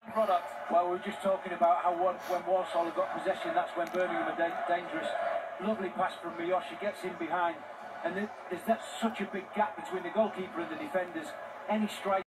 product. Well, we were just talking about how when Walsall have got possession, that's when Birmingham are dangerous. Lovely pass from Miyoshi, gets in behind, and there's such a big gap between the goalkeeper and the defenders. Any strike